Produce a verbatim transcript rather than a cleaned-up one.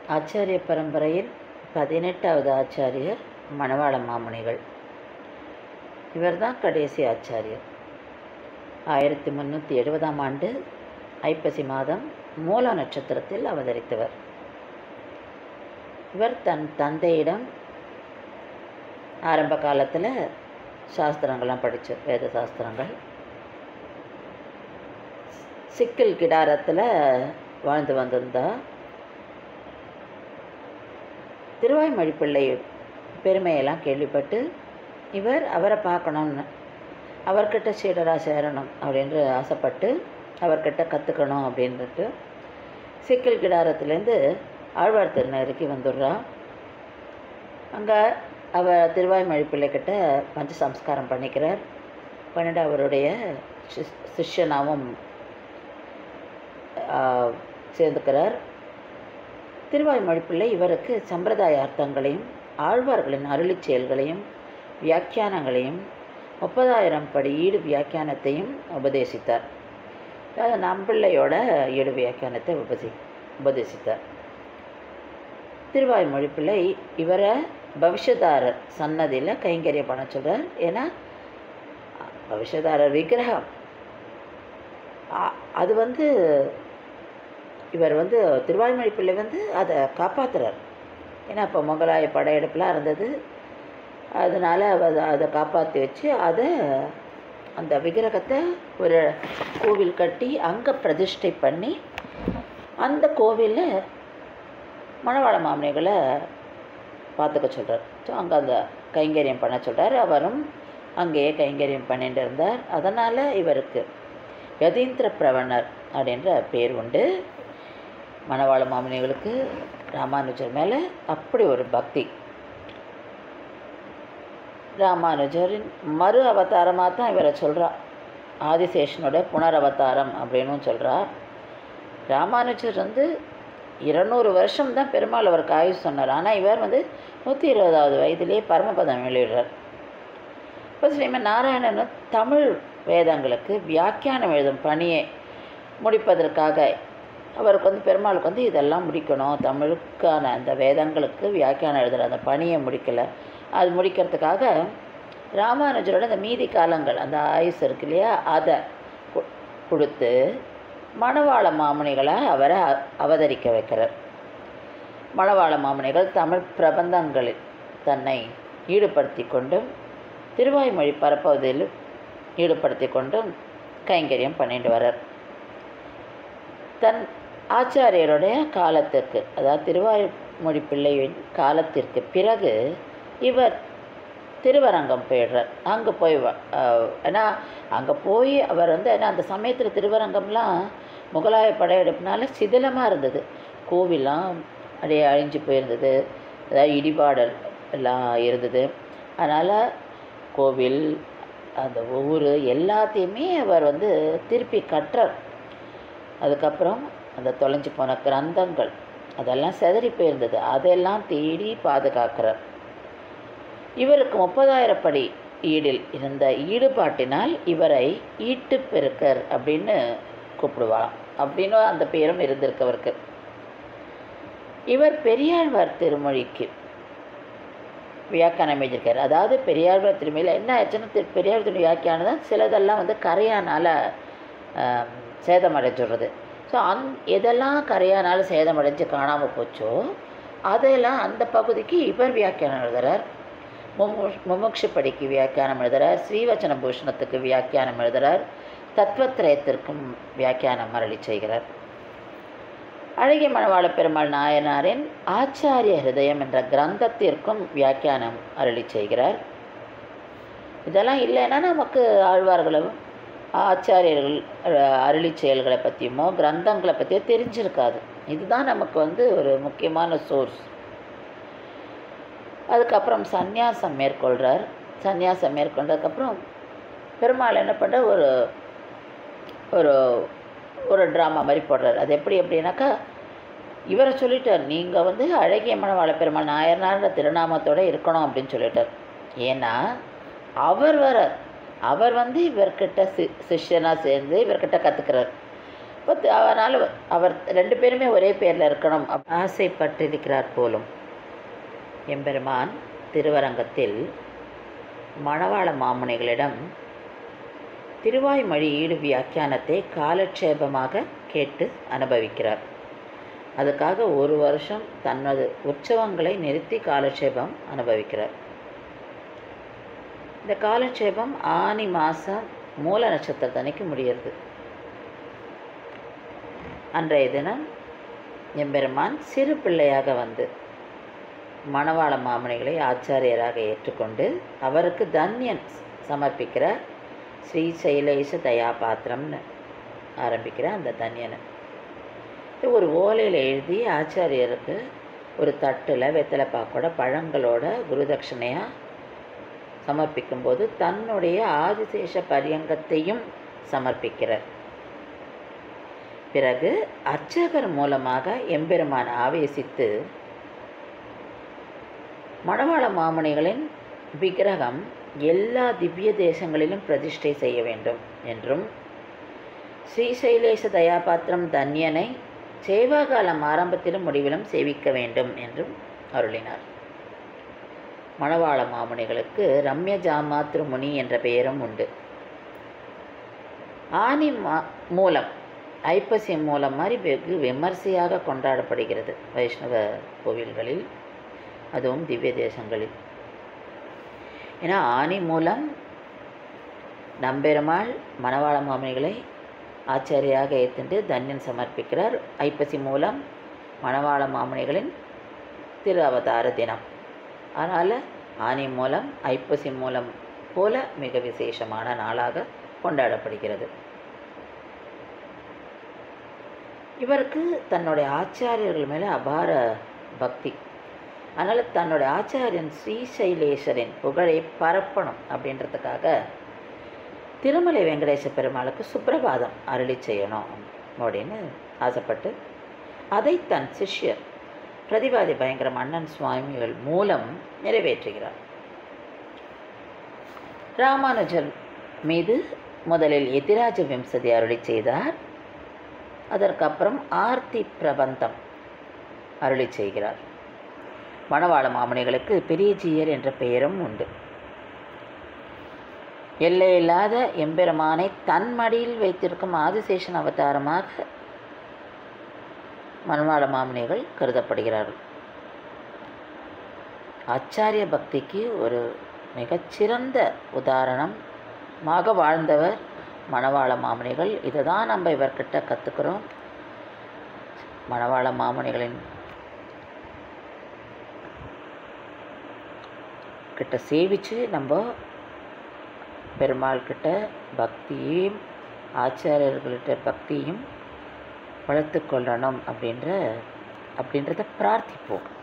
ஆச்சாரிய பரம்பரையில் பதினெட்டாவது ஆச்சாரியர் மணவாள மாமுனிகள். இவர்தான் கடைசி ஆச்சாரியர். ஆயிரத்தி முந்நூற்றி எழுபதாம் ஆண்டு ஐப்பசி மாதம் மூல நட்சத்திரத்தில் அவதரித்தவர். இவர் தன் தந்தையிடம் ஆரம்ப காலத்தில் சாஸ்திரங்கள்லாம் படித்தார், வேத சாஸ்திரங்கள். சிக்கல் கிடாரத்தில் வாழ்ந்து வந்திருந்தார். திருவாய்மொழி பிள்ளை பெருமையெல்லாம் கேள்விப்பட்டு இவர் அவரை பார்க்கணும்னு, அவர்கிட்ட சீடராக சேரணும் அப்படின்று ஆசைப்பட்டு அவர்கிட்ட கற்றுக்கணும் அப்படின்ட்டு சிக்கல் கிடாரத்துலேருந்து ஆழ்வார் திருநகருக்கு வந்துடுறா. அங்கே அவர் திருவாய்மொழி பிள்ளைக்கிட்ட பஞ்ச சம்ஸ்காரம் பண்ணிக்கிறார். பண்ணிட்டு அவருடைய சிஷ் சிஷ்யனாகவும் சேர்ந்துக்கிறார். திருவாய்மொழி பிள்ளை இவருக்கு சம்பிரதாய அர்த்தங்களையும் ஆழ்வார்களின் அருளி செயல்களையும் வியாக்கியானங்களையும் முப்பதாயிரம் படி ஈடு வியாக்கியானத்தையும் உபதேசித்தார். அதாவது நம்பிள்ளையோட ஈடு வியாக்கியானத்தை உபதே உபதேசித்தார். திருவாய்மொழி பிள்ளை இவரை பவிஷ்யதாரர் சன்னதியில் கைங்கரியம் பண்ண சொல்கிறார். ஏன்னா பவிஷ்யதாரர் விக்கிரகம் அது வந்து இவர் வந்து திருவாய்மொழி பிள்ளை வந்து அதை காப்பாற்றுறார். ஏன்னா இப்போ முகலாய படையெடுப்புலாம் இருந்தது, அதனால் அதை அதை காப்பாற்றி வச்சு அதை அந்த விக்கிரகத்தை ஒரு கோவில் கட்டி அங்கே பிரதிஷ்டை பண்ணி அந்த கோவிலில் மணவாள மாமுனிகளை பார்த்துக்க சொல்கிறார். ஸோ அங்கே அந்த கைங்கரியம் பண்ண சொல்கிறார். அவரும் அங்கேயே கைங்கரியம் பண்ணிட்டு இருந்தார். அதனால் இவருக்கு யதீந்திர பிரவணர் அப்படின்ற பேர் உண்டு. மணவாள மாமுனிகளுக்கு ராமானுஜர் மேலே அப்படி ஒரு பக்தி. ராமானுஜரின் மறு அவதாரமாக தான் இவரை சொல்கிறா. ஆதிசேஷனோட புனர் அவதாரம் அப்படின்னும் சொல்கிறா. ராமானுஜர் வந்து இருநூறு வருஷம் தான் பெருமாள் அவருக்கு ஆயுஷ் சொன்னார். ஆனால் இவர் வந்து நூற்றி இருபதாவது வயதிலேயே பரமபதம் வெளியிடுறார். இப்போ ஸ்ரீமன் நாராயணன் தமிழ் வேதங்களுக்கு வியாக்கியானம் எழுதும் பணியை முடிப்பதற்காக அவருக்கு வந்து பெருமாளுக்கு வந்து இதெல்லாம் முடிக்கணும், தமிழுக்கான அந்த வேதங்களுக்கு வியாக்கியானம் எழுதுகிற அந்த பணியை முடிக்கலை. அது முடிக்கிறதுக்காக ராமானுஜரோட அந்த மீதி காலங்கள் அந்த ஆயுஸ் இருக்கு இல்லையா, அதை கொடுத்து மணவாள மாமுனிகளை அவரை அவதரிக்க வைக்கிறார். மணவாள மாமுனிகள் தமிழ் பிரபந்தங்களில் தன்னை ஈடுபடுத்தி கொண்டும் திருவாய்மொழி பரப்புவதில் ஈடுபடுத்தி கொண்டும் கைங்கரியம் பண்ணிட்டு வரார். தன் ஆச்சாரியருடைய காலத்திற்கு, அதாவது திருவாய்மொழி பிள்ளையின் காலத்திற்கு பிறகு இவர் திருவரங்கம் போயிடுறார். அங்கே போய் ஏன்னா அங்கே போய் அவர் வந்து ஏன்னா அந்த சமயத்தில் திருவரங்கம்லாம் முகலாய படையெடுப்புனால சிதிலமாக இருந்தது. கோவிலாம் அப்படியே அழிஞ்சு போயிருந்தது, அதாவது இடிபாடல் எல்லாம் இருந்தது. அதனால் கோவில் அந்த ஊர் எல்லாத்தையுமே அவர் வந்து திருப்பி கட்டுறார். அதுக்கப்புறம் அந்த தொலைஞ்சு போன கிரந்தங்கள் அதெல்லாம் செதறி போயிருந்தது, அதெல்லாம் தேடி பாதுகாக்கிறார். இவருக்கு முப்பதாயிரம் படி ஈடில் இருந்த ஈடுபாட்டினால் இவரை ஈட்டு பெருக்கர் அப்படின்னு கூப்பிடுவாராம். அப்படின்னு அந்த பேரும் இருந்திருக்கவருக்கு. இவர் பெரியாழ்வார் திருமொழிக்கு வியாக்கியானம் எழுதியிருக்கார். அதாவது பெரியாழ்வார் திருமொழியில் என்ன ஆச்சுன்னா, பெரியார் திருமொழி வியாக்கியானம் தான் சிலதெல்லாம் வந்து கரையானால் சேதமடைஞ்சுடுறது. ஸோ அந் எதெல்லாம் கரையானால் சேதமடைஞ்சு காணாமல் போச்சோ அதெல்லாம் அந்த பகுதிக்கு இவர் வியாக்கியானம் எழுதுகிறார். முமு முமுட்சு படிக்கு வியாக்கியானம் எழுதுகிறார். ஸ்ரீவச்சன பூஷணத்துக்கு வியாக்கியானம் எழுதுகிறார். தத்துவத்திரயத்திற்கும் வியாக்கியானம் அருளி செய்கிறார். அழகிய மணவாள பெருமாள் நாயனாரின் ஆச்சாரிய ஹிருதயம் என்ற கிரந்தத்திற்கும் வியாக்கியானம் அருளி செய்கிறார். இதெல்லாம் இல்லைன்னா நமக்கு ஆழ்வார்களும் ஆச்சாரியர்கள் அருளி செயல்களை பற்றியுமோ கிரந்தங்களை பற்றியோ தெரிஞ்சிருக்காது. இதுதான் நமக்கு வந்து ஒரு முக்கியமான சோர்ஸ். அதுக்கப்புறம் சந்நியாசம் மேற்கொள்கிறார். சந்நியாசம் மேற்கொண்டதுக்கப்புறம் பெருமாள் என்ன பண்ணுற ஒரு ஒரு ஒரு ட்ராமா மாதிரி போடுறார். அது எப்படி எப்படின்னாக்கா, இவரை சொல்லிட்டார், நீங்கள் வந்து அழகிய மணவாள பெருமாள் நாயனார்ன்ற திருநாமத்தோடு இருக்கணும் அப்படின்னு சொல்லிட்டார். ஏன்னா அவர் வர அவர் வந்து இவர்கிட்ட சி சிஷ்யனாக சேர்ந்து இவர்கிட்ட கற்றுக்கிறார். இப்போ அதனால் அவர் ரெண்டு பேருமே ஒரே பேரில் இருக்கணும் ஆசைப்பட்டிருக்கிறார் போலும். எம்பெருமான் திருவரங்கத்தில் மணவாள மாமுனிகளிடம் திருவாய்மொழி ஈடு வியாக்கியானத்தை காலட்சேபமாக கேட்டு அனுபவிக்கிறார். அதுக்காக ஒரு வருஷம் தனது உற்சவங்களை நிறுத்தி காலட்சேபம் அனுபவிக்கிறார். இந்த காலட்சேபம் ஆனி மாதம் மூல நட்சத்திரத்தன்னைக்கு முடிகிறது. அன்றைய தினம் எம்பெருமான் சிறு பிள்ளையாக வந்து மணவாள மாமுனிகளை ஆச்சாரியராக ஏற்றுக்கொண்டு அவருக்கு தன்யன் சமர்ப்பிக்கிற ஸ்ரீ சைலேஷ தயாபாத்திரம்னு ஆரம்பிக்கிற அந்த தன்யனை ஒரு ஓலையில் எழுதி ஆச்சாரியருக்கு ஒரு தட்டில் வெத்தலை பாக்கோட பழங்களோட குருதட்சணையாக சமர்ப்பிக்கும்போது தன்னுடைய ஆதிசேஷ பரியங்கத்தையும் சமர்ப்பிக்கிறார். பிறகு அர்ச்சகர் மூலமாக எம்பெருமான் ஆவேசித்து மணவாள மாமுனிகளின் விக்கிரகம் எல்லா திவ்ய தேசங்களிலும் பிரதிஷ்டை செய்ய வேண்டும் என்றும் ஸ்ரீசைலேஷ தயாபாத்திரம் தன்யனை சேவாகாலம் ஆரம்பத்திலும் முடிவிலும் சேவிக்க வேண்டும் என்றும் அருளினார். மணவாள மாமுனிகளுக்கு ரம்ய ஜாமாத்ரு முனி என்ற பெயரும் உண்டு. ஆனி மா மூலம் ஐப்பசி மூலம் மாதிரி வெகு விமர்சையாக கொண்டாடப்படுகிறது வைஷ்ணவ கோவில்களில், அதுவும் திவ்ய தேசங்களில். ஏன்னா ஆனி மூலம் நம்பெருமாள் மணவாள மாமுனிகளை ஆச்சாரியாக ஏற்றுண்டு தன்யன் சமர்ப்பிக்கிறார். ஐப்பசி மூலம் மணவாள மாமுனிகளின் திரு அவதார தினம். அதனால் ஆனி மூலம் ஐப்பசி மூலம் போல மிக விசேஷமான நாளாக கொண்டாடப்படுகிறது. இவருக்கு தன்னுடைய ஆச்சாரியர்கள் மேலே அபார பக்தி. அதனால் தன்னுடைய ஆச்சாரியன் ஸ்ரீசைலேஸ்வரின் புகழை பரப்பணும் அப்படின்றதுக்காக திருமலை வெங்கடேச பெருமாளுக்கு சுப்பிரபாதம் அருளி செய்யணும் அப்படின்னு ஆசைப்பட்டு அதை தன் சிஷ்யர் பிரதிபாதி பயங்கர அண்ணன் சுவாமிகள் மூலம் நிறைவேற்றுகிறார். ராமானுஜர் மீது முதலில் எதிராஜ விம்சதி அருளி செய்தார். அதற்கப்புறம் ஆர்த்தி பிரபந்தம் அருளி செய்கிறார். மணவாள மாமுனிகளுக்கு பெரியஜீயர் என்ற பெயரும் உண்டு. எல்லையில்லாத எம்பெருமானை தன் மடியில் வைத்திருக்கும் ஆதிசேஷன் அவதாரமாக மணவாள மாமுனிகள் கருதப்படுகிறார்கள். ஆச்சாரிய பக்திக்கு ஒரு மிகச்சிறந்த உதாரணமாக வாழ்ந்தவர் மணவாள மாமுனிகள். இதை தான் நம்ம இவர்கிட்ட கற்றுக்கிறோம். மணவாள மாமுனிகளின் கிட்ட சேவித்து நம்ம பெருமாள் கிட்ட பக்தியையும் ஆச்சாரியர்கள்கிட்ட பக்தியும் வளர்த்து கொள்ளணும் அப்படின்ற அப்படின்றத பிரார்த்திப்போம்.